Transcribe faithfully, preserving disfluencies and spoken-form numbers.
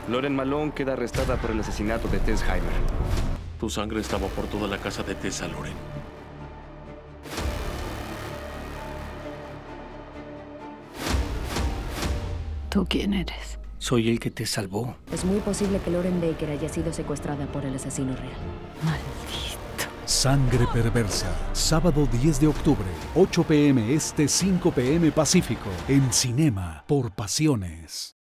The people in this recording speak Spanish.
Lauren Malone queda arrestada por el asesinato de Tess Heimer. Tu sangre estaba por toda la casa de Tessa, Lauren. ¿Tú quién eres? Soy el que te salvó. Es muy posible que Lauren Baker haya sido secuestrada por el asesino real. Maldito. Sangre perversa. Sábado diez de octubre, ocho p m Este, cinco p m Pacífico. En Cinema por Pasiones.